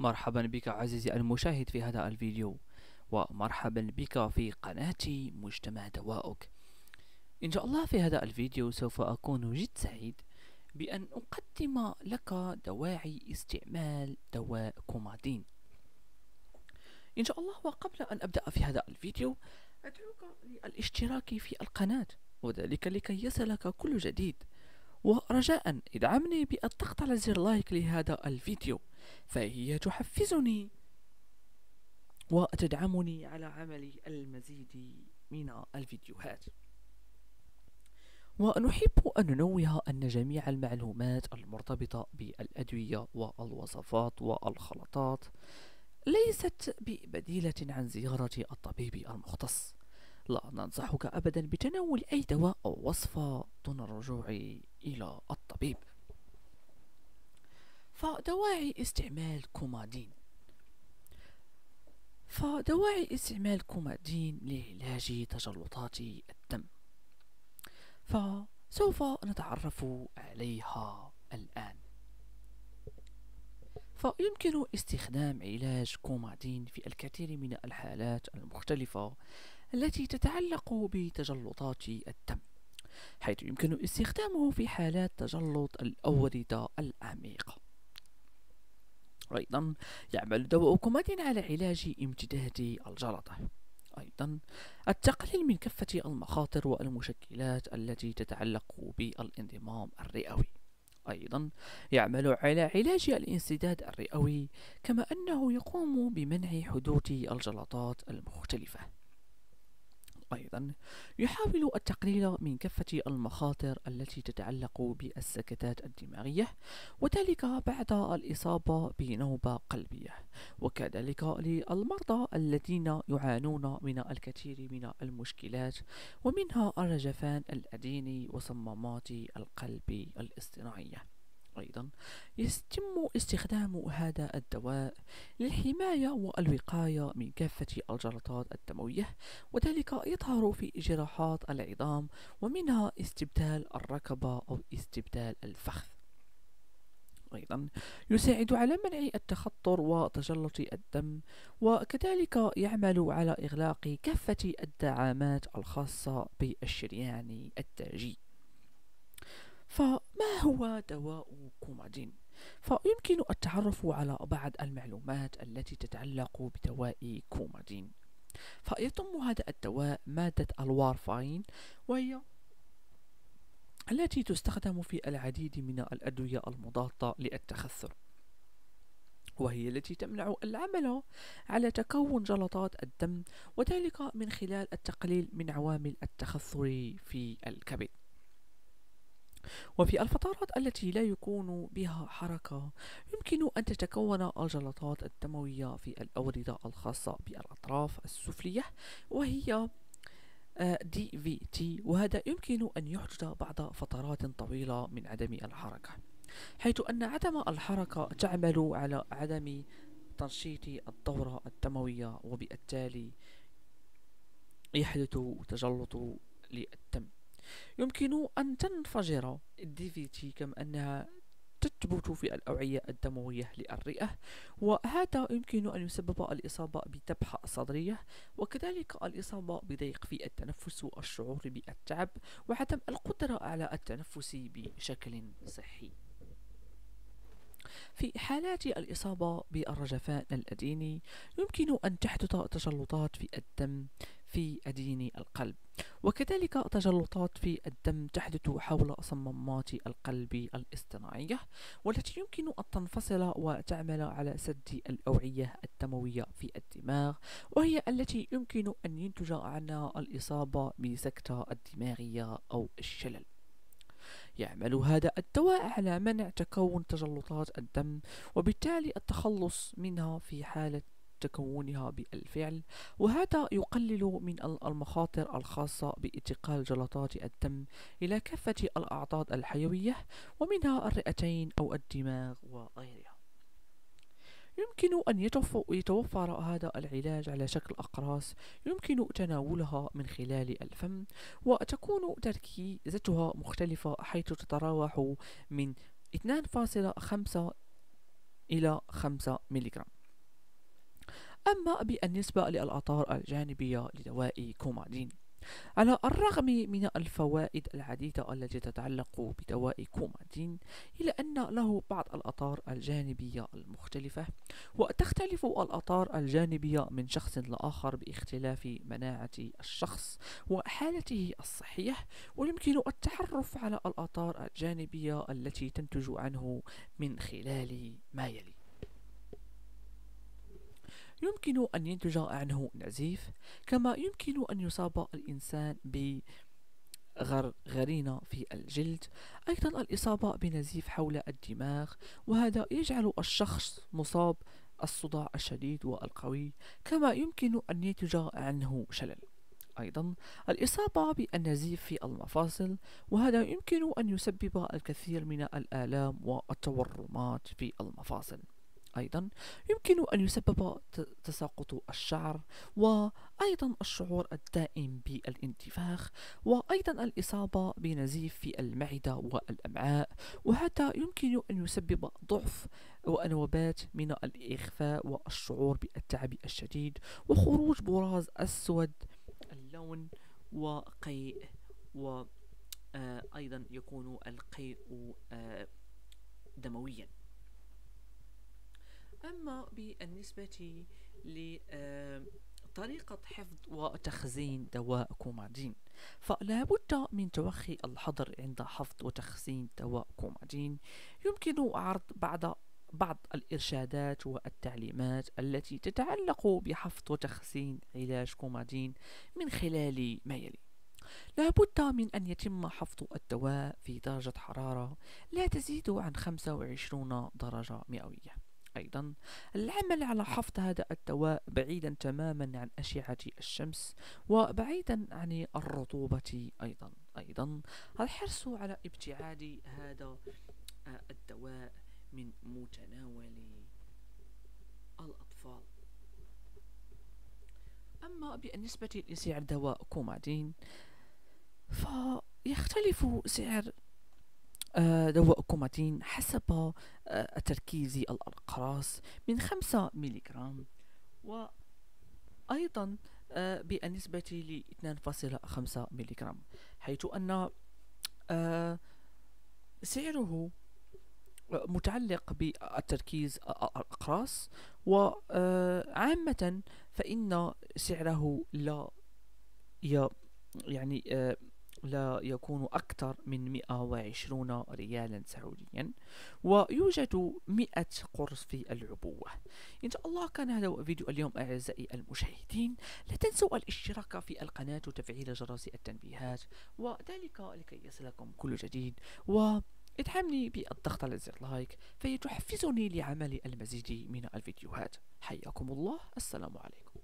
مرحبا بك عزيزي المشاهد في هذا الفيديو، ومرحبا بك في قناتي مجتمع دوائك. إن شاء الله في هذا الفيديو سوف أكون جد سعيد بأن أقدم لك دواعي استعمال دواء كومادين إن شاء الله. وقبل أن أبدأ في هذا الفيديو أدعوك للاشتراك في القناة، وذلك لكي يصلك كل جديد، ورجاء ادعمني بالضغط على زر لايك لهذا الفيديو، فهي تحفزني وتدعمني على عمل المزيد من الفيديوهات. ونحب أن ننوه أن جميع المعلومات المرتبطة بالأدوية والوصفات والخلطات ليست ببديلة عن زيارة الطبيب المختص. لا ننصحك أبدا بتناول أي دواء أو وصفة دون الرجوع إلى الطبيب. فدواعي استعمال كومادين لعلاج تجلطات الدم، فسوف نتعرف عليها الآن. فيمكن استخدام علاج كومادين في الكثير من الحالات المختلفة التي تتعلق بتجلطات الدم، حيث يمكن استخدامه في حالات تجلط الأوردة العميقة. أيضا يعمل دواء كومادين على علاج امتداد الجلطة، أيضا التقليل من كافة المخاطر والمشكلات التي تتعلق بالانضمام الرئوي، أيضا يعمل على علاج الانسداد الرئوي، كما أنه يقوم بمنع حدوث الجلطات المختلفة. أيضا يحاول التقليل من كافة المخاطر التي تتعلق بالسكتات الدماغية، وذلك بعد الإصابة بنوبة قلبية، وكذلك للمرضى الذين يعانون من الكثير من المشكلات، ومنها الرجفان الأديني وصمامات القلب الاصطناعية. أيضا يتم استخدام هذا الدواء للحماية والوقاية من كافة الجلطات الدموية، وذلك يظهر في جراحات العظام، ومنها استبدال الركبة أو استبدال الفخذ. أيضا يساعد على منع التخثر وتجلط الدم، وكذلك يعمل على إغلاق كافة الدعامات الخاصة بالشريان التاجي. فما هو دواء كومادين؟ فيمكن التعرف على بعض المعلومات التي تتعلق بدواء كومادين. فيضم هذا الدواء مادة الوارفارين، وهي التي تستخدم في العديد من الأدوية المضادة للتخثر، وهي التي تمنع العمل على تكون جلطات الدم، وذلك من خلال التقليل من عوامل التخثر في الكبد. وفي الفترات التي لا يكون بها حركة يمكن أن تتكون الجلطات الدموية في الأوردة الخاصة بالأطراف السفلية، وهي DVT، وهذا يمكن أن يحدث بعد فترات طويلة من عدم الحركة، حيث أن عدم الحركة تعمل على عدم تنشيط الدورة الدموية، وبالتالي يحدث تجلط للدم. يمكن أن تنفجر الDVT، كما أنها تثبت في الأوعية الدموية للرئة، وهذا يمكن أن يسبب الإصابة بذبحة صدرية، وكذلك الإصابة بضيق في التنفس والشعور بالتعب وعدم القدرة على التنفس بشكل صحي. في حالات الإصابة بالرجفان الأديني يمكن أن تحدث تجلطات في الدم في أدين القلب، وكذلك تجلطات في الدم تحدث حول صمامات القلب الاصطناعية، والتي يمكن أن تنفصل وتعمل على سد الأوعية الدموية في الدماغ، وهي التي يمكن أن ينتج عنها الإصابة بسكتة الدماغية أو الشلل. يعمل هذا الدواء على منع تكون تجلطات الدم، وبالتالي التخلص منها في حالة تكونها بالفعل، وهذا يقلل من المخاطر الخاصة بانتقال جلطات الدم إلى كافة الأعضاء الحيوية، ومنها الرئتين أو الدماغ وغيرها. يمكن أن يتوفر هذا العلاج على شكل أقراص يمكن تناولها من خلال الفم، وتكون تركيزتها مختلفة، حيث تتراوح من 2.5 إلى 5 ملغ. أما بالنسبة للآثار الجانبية لدواء كومادين، على الرغم من الفوائد العديدة التي تتعلق بدواء كومادين، إلا أن له بعض الآثار الجانبية المختلفة، وتختلف الآثار الجانبية من شخص لآخر باختلاف مناعة الشخص وحالته الصحية. ويمكن التعرف على الآثار الجانبية التي تنتج عنه من خلال ما يلي: يمكن أن ينتج عنه نزيف، كما يمكن أن يصاب الإنسان بغرغرينة في الجلد، أيضا الإصابة بنزيف حول الدماغ، وهذا يجعل الشخص مصاب الصداع الشديد والقوي، كما يمكن أن ينتج عنه شلل. أيضا الإصابة بالنزيف في المفاصل، وهذا يمكن أن يسبب الكثير من الآلام والتورمات في المفاصل. أيضا يمكن أن يسبب تساقط الشعر، وأيضا الشعور الدائم بالانتفاخ، وأيضا الإصابة بنزيف في المعدة والأمعاء، وهذا يمكن أن يسبب ضعف ونوبات من الإخفاء والشعور بالتعب الشديد وخروج براز أسود اللون وقيء، وأيضا يكون القيء دمويا. أما بالنسبة لطريقة حفظ وتخزين دواء كومادين، فلا بد من توخي الحذر عند حفظ وتخزين دواء كومادين. يمكن عرض بعض الإرشادات والتعليمات التي تتعلق بحفظ وتخزين علاج كومادين من خلال ما يلي: لا بد من أن يتم حفظ الدواء في درجة حرارة لا تزيد عن 25 درجة مئوية. أيضا العمل على حفظ هذا الدواء بعيدا تماما عن أشعة الشمس وبعيدا عن الرطوبة. أيضا الحرص على ابتعاد هذا الدواء من متناول الأطفال. أما بالنسبة لسعر دواء كومادين، فيختلف سعر دواء كومادين حسب تركيز الأقراص من 5 ملغرام، وأيضا بالنسبة ل 2.5 ملغرام، حيث أن سعره متعلق بالتركيز الأقراص، وعامة فإن سعره يعني لا يكون أكثر من 120 ريالا سعوديا، ويوجد 100 قرص في العبوة. إن شاء الله كان هذا هو فيديو اليوم أعزائي المشاهدين. لا تنسوا الاشتراك في القناة وتفعيل جرس التنبيهات، وذلك لكي يصلكم كل جديد، وادعمني بالضغط على زر لايك فيتحفزني لعمل المزيد من الفيديوهات. حياكم الله، السلام عليكم.